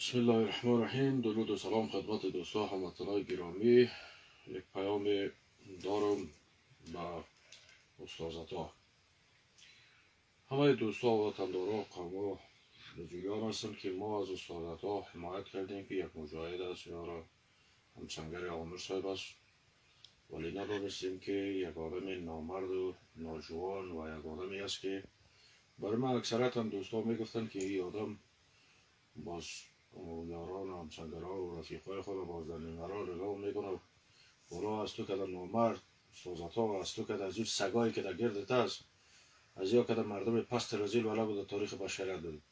بسم الله الرحمن الرحیم. درود و سلام خدمت دوستان هموطنان گرامی. یک پیام دارم با استازتا. همه دوستان و وطنداران قوم رجویان هستند که ما از استازتا حمایت کردیم که یک مجاهد است یا همسنگر عامر صاحب است، ولی ندانستیم که یک آدم نامرد و ناجوان و یک آدمی است که برای من اکثرت هم دوستان میگفتند که این آدم باز یاران و همسنگرها و رفیقای خود باز در نیمه‌ها رگاه میکنه. برا از تو که در نامرد سوزتا و از تو که در زیر سگایی که در گردت است، از یا که در مردم پست رزیل ولا بود در تاریخ بشریت دارید.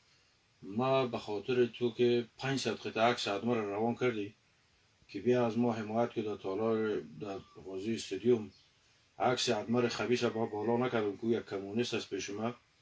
ما به خاطر تو که 500 قطعه عکس ادمر روان کردی که بیا از ما حمایت که در تالار در غازی استادیوم عکس ادمر خبیث با بالا نکردم که یک کمونیست از پیش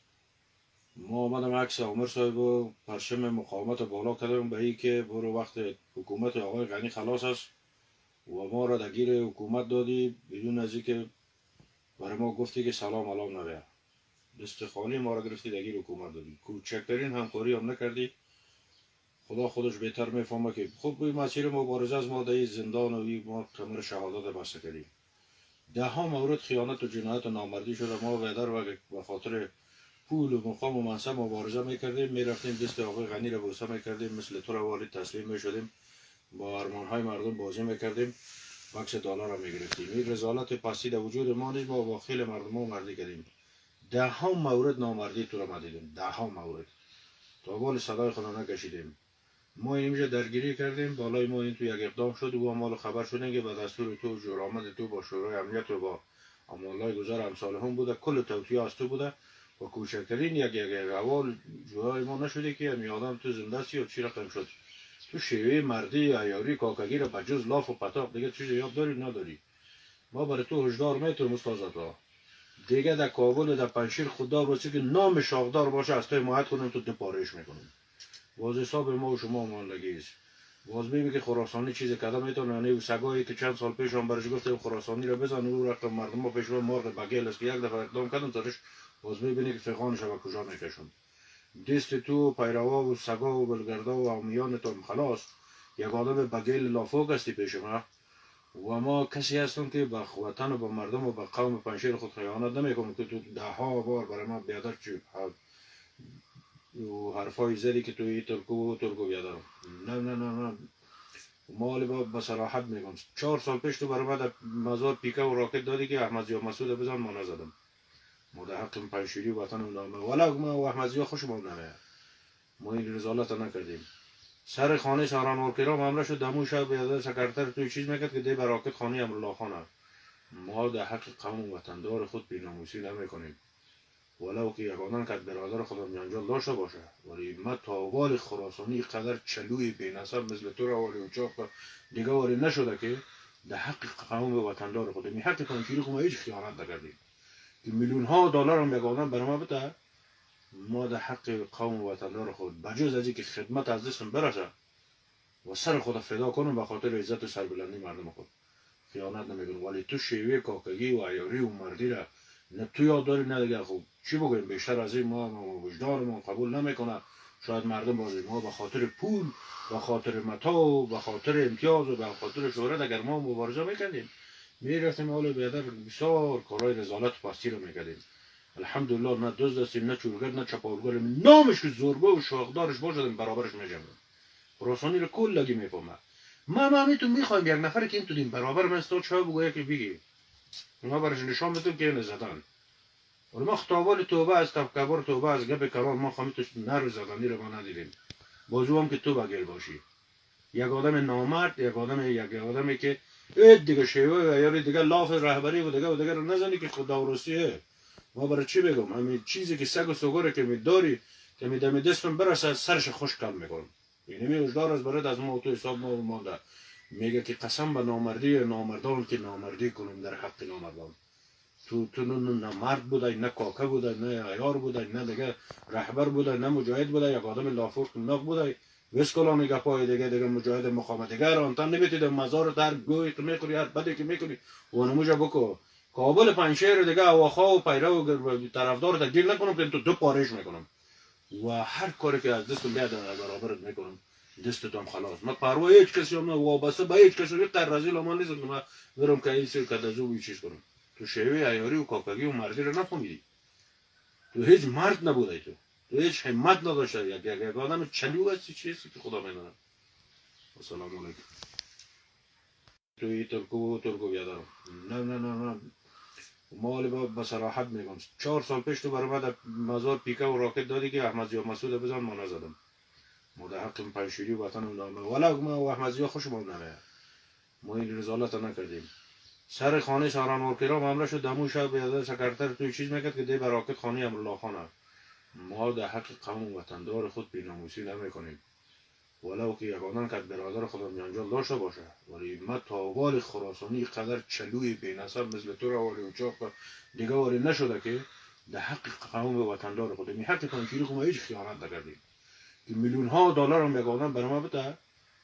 ما آمدم عکس عامر صاحب و پرچم مقاومت بالا کردم به این که برو وقت حکومت آقای غنی خلاص است و ما را در گیر حکومت دادی بدون از اینکه برای ما گفتی که سلام علام نبیا، دست خالی ما را گرفتی در گیر حکومت دادی، کوچکترین همکاری هم نکردی. خدا خودش بهتر میفهمه که خب این مسیر مبارزه از ما در زندان و ما کمر شهادت بسته کردیم. ده ها مورد خیانت و جنایت و نامردی شده. ما بدر و خاطر پول و مقام و منصب مبارزه میکردیم، میرفتیم دست آقای غنی را بوسه میکردیم، مثل تو را والد تسلیم میشدیم، با ارمانهای مردم بازی میکردیم، بکس دلار را میگرفتیم. این رسالت پستی در وجود ما نیست. ما با خیل مردم ها مردی کردیم. ده ها مورد نامردی تو را ما دیدیم، ده ها مورد تا بال صدای خدا نکشیدیم. ما اینجا درگیری کردیم، بالای ما این تو یک اقدام شد و ما خبر شدیم که به دستور تو و جرآمد تو با شورای امنیت و با اموالای گذار امثال هم بوده، کل توطیه از تو بوده و کوچکترین یک اول جوهای ما نشده که همی آدم تو زنده سی و چی رقم شد. تو شیوه مردی عیاری کاکگی را بجز لاف و پتاق دیگه چیزی یاد داری نداری. ما برای تو هشدار میتونیم استازتا دیگه در کابل در پنشیر خدا باشه که نام شاخدار باشه از توی حمایت کنیم تو دپارش میکنیم. باز حساب ما و شما مانلگی است. باز میبینی که خراسانی چیز کده میتونه، یعنی او سگایی که چند سال پیش هم برش گفتیم خراسانی را بزن او رقم مردم ها پیش رو مرغ بگیل است که یک دفعه اقدام کردن ترش باز میبینی که فقانش به کجا میکشون. دست تو پیروا و سگا و بلگردا و امیانتون خلاص یک آدم بگیل لافوق هستی پیش ما و ما کسی هستیم که به وطن و به مردم و به قوم پنشیر خود خیانت نمیکنیم که تو ده ها بار برای ما بیادر چی و حرفای زدی که توی ترکو بیادرم. نه مال با بصراحت میگم 4 سال پیش تو برای ما در مزار پیکه و راکت دادی که احمد زیا مسعود بزن ما نزدم. ما در حق پنشیری وطن و نامه ولی ما و احمد زیا خوشمون نمیاد. ما این رسالت نکردیم. سر خانه سهران کرام حمله شد دمو شب بیادر سکرتر توی چیز میکرد که دی براکت خانه امرالله خان. ما در حق قوم وطندار خود بی‌ناموسی نمیکنیم. ولو که یگانن که برادر خودم جنجال داشته باشه، ولی ما تاوال خراسانی قدر چلوی بینصب مثل تو را ولی اچاق دیگه ولی نشده که در حق قوم وطندار خودم این حق پنشیری خود ما هیچ خیانت نکردیم که میلیون ها دلار هم یگانن برای ما بده. ما در حق قوم وطندار خود بجز از اینکه خدمت از دستم برسه و سر خود فدا کنم به خاطر عزت و سربلندی مردم خود خیانت نمیکنم. ولی تو شیوه کاکگی و عیاری و مردی را نه تو یاد داری نه دیگه. خوب چی بگویم بیشتر از این ما وجدانمون قبول نمیکنه. شاید مردم بازی ما به خاطر پول به خاطر متا و به خاطر امتیاز و به خاطر شهرت اگر ما مبارزه میکردیم میرفتیم حال بیادر بسیار کارهای رذالت و پستی رو میکردیم. الحمدلله نه دزد هستیم نه چورگر نه چپاولگر، نامش که زورگو و شاخدارش باشدیم برابرش میجمعیم. خراسانی رو کلگی میفهمه. ما میتون میخوایم یک نفر که این تو دیم برابر من استاد چه بگویه که بگی ما برش نشان بدیم که این زدن. ولی ما خطابال توبه از تفکبر توبه از گپ کران ما خواهیم نر زدنی رو ما ندیدیم. بازو هم که تو بگیر باشی یک آدم نامرد یک آدمی که دیگه شیوه یا دیگه لاف رهبری و دیگه رو نزنی که خدا ورستیه. ما برای چی بگم همین چیزی که سگ و سوگره که میداری که میدم دستم برسه سرش خوش کم میکنم. یعنی میوجدار از برد از ما تو حساب ما مانده میگه که قسم به نامردی نامردان که نامردی کنم در حق نامردان. تو نه مرد بوده نه کاکه بوده نه عیار بوده نه دیگه رهبر بوده نه مجاهد بوده یک آدم لافور ناق بوده وسکلانی گپای دیگه مجاهد مقاومت دیگه رو انت نمیتید مزار در گوی تو میخوری هر بدی که میکنی و نموجه بکو کابل پنشیر دیگه اواخا و پیرو و طرفدار تا گیر نکنم که تو دو پارش میکنم و هر کاری که از دستم بیاد برابرت میکنم. دستتم خلاص. من پروا هیچ کسی هم نه، وابسته به هیچ کسی یک رزیل من نیست که من برم که این سر کدازو چیز کنم. تو شیوه عیاری و کاکگی و مردی رو نفهمیدی. تو هیچ مرد نبودی، تو هیچ همت نداشتی. یک آدم چلو هستی، چیزی که خدا میدونه. السلام علیکم. توی ترکو بیادرم. نه مال با صراحت میگم 4 سال پیش تو برام در مزار پیکه و راکت دادی که احمد زیا مسعود بزن، ما نزدم. ما در حق پنشیری وطن و نامه ولی ما و احمد زیا خوشمون نمیاد. ما این رسالت نکردیم. سر خانه ساران ورکرا معامله شد، دمو شب بیادر سکرتر توی چیز میکرد که دی بر راکت خانه امرالله خانه. ما در حق قوم و وطندار خود بی‌ناموسی نمیکنیم. ولو که یگانه که برادر خودم جنجال داشته باشه، ولی ما تاوال خراسانی قدر چلوی بینصب مثل تو را ولی اوچاق دیگه ولی نشده که در حق قوم و وطندار خودم این حق پنجشیری خود ما هیچ خیانت نکردیم که میلیون ها دلار هم یگانه برای ما بده.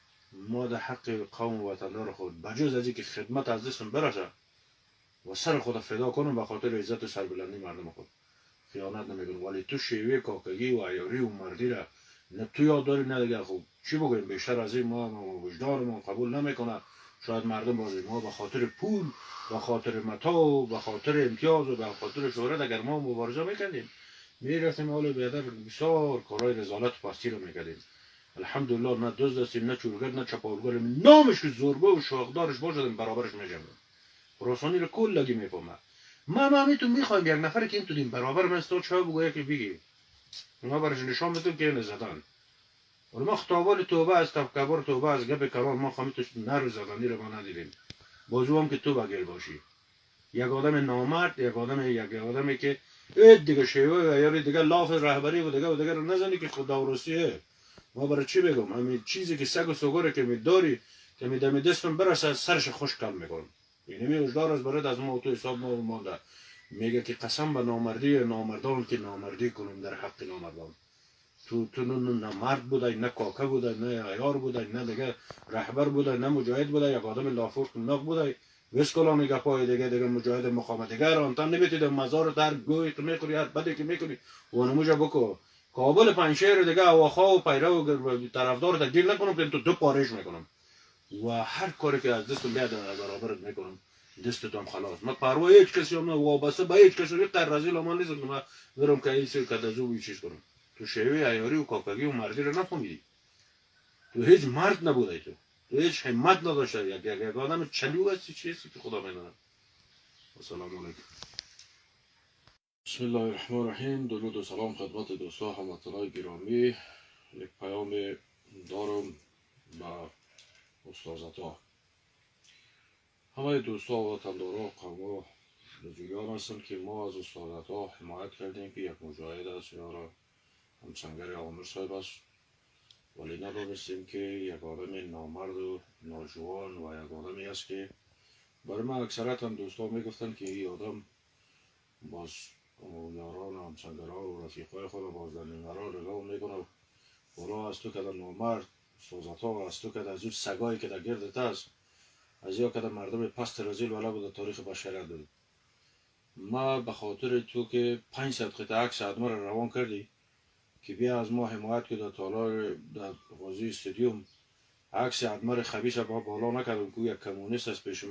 ما در حق قوم و وطندار خود بجز از اینکه خدمت از دستم برسه و سر خود فدا کنم به خاطر عزت و سربلندی مردم خود خیانت نمیکنم. ولی تو شیوه کاکگی و عیاری و مردی را نه تو یاد داری نه دیگه. خوب چی بگویم بیشتر از این ما وجدانمون قبول نمیکنه. شاید مردم بازی ما به خاطر پول، به خاطر متاع، به خاطر امتیاز و به خاطر شهرت اگر ما مبارزه میکردیم میرفتیم حال بیادر بسیار کارهای رذالت و پستی رو میکردیم. الحمدلله نه دزد هستیم نه چورگر نه چپاولگریم. نامش که زورگو و شاخدارش باشدیم برابرش میجمیم. خراسانی رو کل لگی میفهمه. ما میتون میخوایم یک نفر که این تو دیم برابر من استاد چه بگویه که بگی ما برش نشان بدیم که این زدن. ولی ما خطابال توبه از تفکبر توبه از گپ کران ما خواهیم توش نر زدنی رو ما ندیدیم. بازو هم که تو بگیر باشی یک آدم نامرد، یک آدمی که دیگه شیوه و یاری دیگه لاف رهبری و دیگه رو نزنی که خدا ورسیه. ما برای چی بگم همین چیزی که سگ و سگوره که میداری که میدم دستم برسه سرش خوش کل میکنم. یعنی می وجدار از برد از ما تو حساب ما مانده. میگه که قسم به نامردی نامردان که نامردی کنم در حق نامردان. تو نه مرد بوده، نه کاکه بوده، نه عیار بوده، نه دیگه رهبر بوده، نه مجاهد بوده، یک آدم لافور کناق بوده. وسکلانی گپای دیگه مجاهد مقاومت دیگه رو انتن نمیتید مزار در گوی تو میخوری هر بده که میکنی و نموجه بکو کابل پنشهر دیگه اواخا و پیرو و طرفدار تا گیر نکنم که تو دو پارش میکنم و هر کاری که از دست بیاد برابرت میکنم. دستتم خلاص. من پروا هیچ کسی هم نه، وابسته به هیچ کسی یک رزیل من نیست که من برم که این سر کدازو چیز کنم. تو شیوه عیاری و کاکگی و مردی رو نفهمیدی. تو هیچ مرد نبودی، تو هیچ همت نداشتی. یک آدم چلو هستی، چیزی که خدا میدونه. السلام علیکم. بسم الله الرحمن الرحیم. درود و سلام خدمت دوستان هموطنان گرامی. یک پیام دارم با استادتا. همه دوستان و وطنداران قوم رجویان هستند که ما از استادتا حمایت کردیم که یک مجاهد است یا همسنگر عامر صاحب است، ولی ندانستیم که یک آدم نامرد و ناجوان و یک آدمی است که برای من اکثرت هم دوستان میگفتن که این آدم باز یاران و همسنگرها و رفیقای خود باز در نگران رگاه میکنه برای از تو که در نامرد استادتا از تو که از اون سگایی که در گردت است از یا که در مردم پست رزیل ولا بود تاریخ بشریت دارید. ما به خاطر تو که 500 قطعه عکس ادمه رو روان کردی که بیا از ما حمایت که در تالار در غازی استادیوم عکس ادمر خبیث با بالا نکردم که یک کمونیست است پیش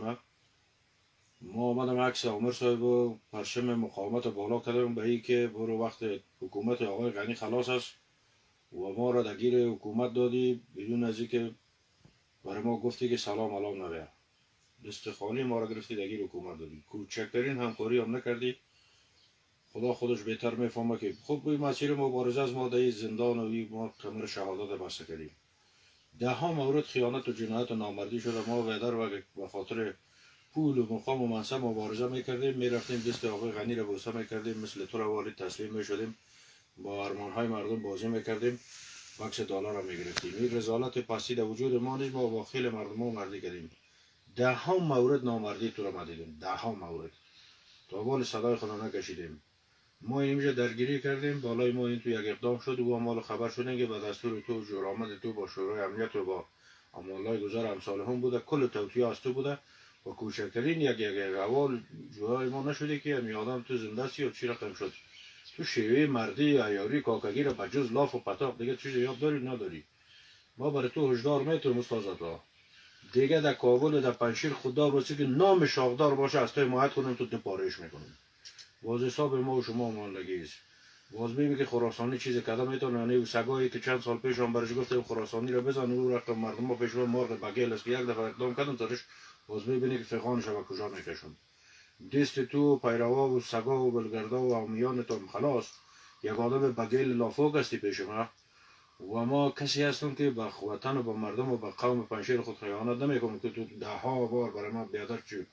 ما آمدم عکس عمر صاحب و پرچم مقاومت بالا کردم به این که برو وقت حکومت آقای غنی خلاص است و ما را درگیر حکومت دادی بدون از اینکه برای ما گفتی که سلام علام نبیا دست خالی ما را گرفتی درگیر حکومت دادی. کوچکترین همکاری هم نکردی. خدا خودش بهتر میفهمه که خب این مسیر مبارزه از ما در زندان و ما کمر شهادت بسته کردیم. ده ها مورد خیانت و جنایت و نامردی شده. ما بدر و به خاطر پول و مقام و منصب مبارزه میکردیم، میرفتیم دست آقای غنی را بوسه میکردیم، مثل تو را والد تسلیم میشدیم، با ارمان های مردم بازی میکردیم، بکس دلار را میگرفتیم. این رذالت پستی در وجود ما نیست. ما با خیل مردم ها مردی کردیم. ده ها مورد نامردی تو را ما دیدیم. ده ها مورد تا بال صدای خدا نکشیدیم. ما اینجا درگیری کردیم. بالای ما این تو یک اقدام شد و ما خبر شدیم که به دستور تو جرآمد تو با شورای امنیت و با اموالای گذار امثال هم بوده. کل توطیه از تو بوده و کوچکترین یک اول جوهای ما نشده که می آدم تو زنده سی و چی رقم شد. تو شیوه مردی عیاری کاکگی را بجز لاف و پتاق دیگه چیز یاد داری نداری. ما برای تو هشدار میتونیم استاد. دیگه در کابل و در پنشیر خدا باشه که نام شاخدار باشه از توی ماهد کنیم تو دپارش میکنیم. باز حساب ما و شما مالگی است. باز میبینی که خراسانی چیزی کده میتونه، یعنی سگایی که چند سال پیش هم برش گفتیم خراسانی رو بزن او رقم مردم ما پیش رو مرغ بگیل است که یک دفعه اقدام کردن ترش، باز میبینی که فقانش و کجا میکشون. دست تو پیروا و سگا و بلگردا و امیان تو خلاص یک آدم بگیل لافوق هستی پیش ما و ما کسی هستیم که به وطن و به مردم و به قوم پنشیر خود خیانت نمیکنیم که تو ده ها بار برای ما بیادر چی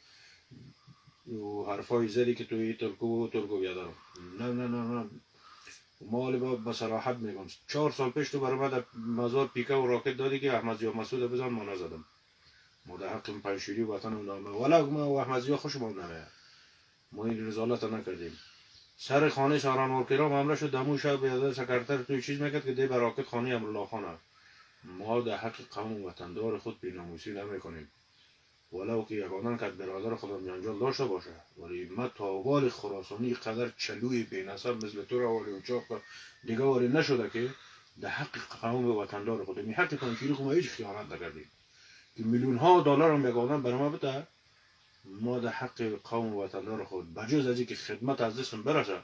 و حرفای زدی که توی ترکو بیادر. نه مال با بصراحت میگم 4 سال پیش تو برای ما در مزار پیکه و راکت دادی که احمد زیا مسعود بزن ما نزدم. ما در حق پنشیری وطن و نامه ولی ما و احمد زیا خوشمون نمیاد. ما این رسالت نکردیم. سر خانه ساران کرام حمله شد دمو شب بیادر سکرتر توی چیز میکرد که دی براکت خانه امرالله خانه. ما در حق قوم وطندار خود بی‌ناموسی نمیکنیم. ولو که یگانن که برادر خودم جنجال داشته باشه، ولی ما تاوال خراسانی قدر چلوی بینصب مثل تو را ولی اوچاق دیگه واری نشده که در حق قوم وطندار خودم این حق پنشیری خود ما هیچ خیانت نکردیم که میلیون ها دلار هم یگانن برای ما بده. ما در حق قوم وطندار خود بجز از اینکه خدمت از دستم برسه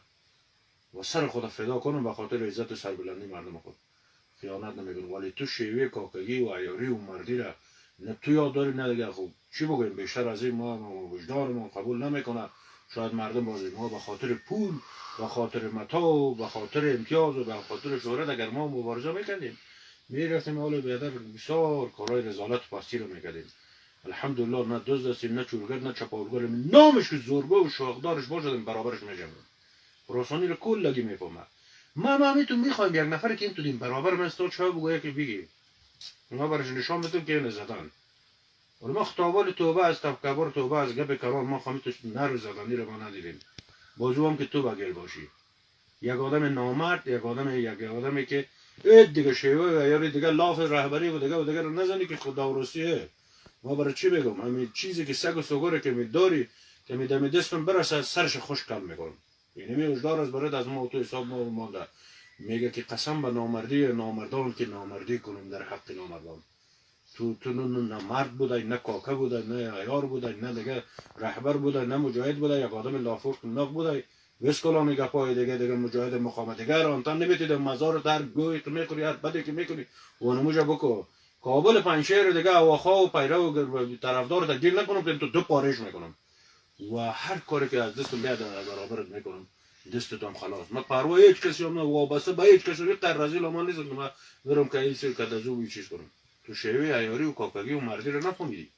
و سر خود فدا کنم به خاطر عزت و سربلندی مردم خود خیانت نمیکنم. ولی تو شیوه کاکگی و عیاری و مردی را نه تو یاد داری نه دیگه. خوب چی بگویم بیشتر از این ما وجدانمون قبول نمیکنه. شاید مردم بازی ما به خاطر پول، به خاطر متاع، به خاطر امتیاز و به خاطر شهرت اگر ما مبارزه میکردیم میرفتیم حال بیادر بسیار کارهای رذالت و پستی رو میکردیم. الحمدلله نه دزد هستیم نه چورگر نه چپاولگر، نامش که زورگو و شاخدارش باشه برابرش میجمعیم. خراسانی رو کلگی میفهمه. ما میتون میخوایم یک نفر که این تو دیم برابر من استاد چه بگویه که بگی ما برش نشان بدیم که این زدن. ولی ما خطابال توبه از تفکبر توبه از گپ کران ما خواهیم نر زدنی رو ما ندیدیم. بازو هم که تو بگیر باشی یک آدم نامرد، یک آدمی که دیگه شیوه و یاری دیگه لاف رهبری و دیگه رو نزنی که خدا ورستیه. ما برای چی بگم همین چیزی که سگ و سگوره که میداری که میدم دستم برسه سرش خوش کم میکنم. یعنی میوجدار از برد از ما تو حساب ما مانده میگه که قسم به نامردی نامردان که نامردی کنم در حق نامردان. تو نه مرد بوده، نه کاکه بوده، نه عیار بوده، نه دیگه رهبر بوده، نه مجاهد بوده، یک آدم لافوق ناق بوده. وسکلانی گپای دیگه مجاهد مقاومت دیگه رو انتن نمیتید مزار در گوی تو میخوری هر بدی که میکنی و نموجه بکو کابل پنشیر دیگه اواخا و پیرو و طرفدار تا گیر نکنم که تو دو پارش میکنم و هر کاری که از دستم بیاد برابرت میکنم. دستتم خلاص. ما پروا هیچ کسی هم نه وابسته به هیچ کسی در رزیل ما نیست که ما برم که این سر کدازو چیز کنم. تو شیوه عیاری و کاکگی و مردی رو نفهمیدی.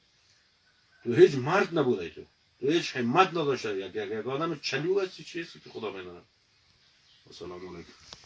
تو هیچ مرد نبودی. تو هیچ همت نداشتی. یک آدم چلو هستی چیزی که خدا میدونه. السلام علیکم.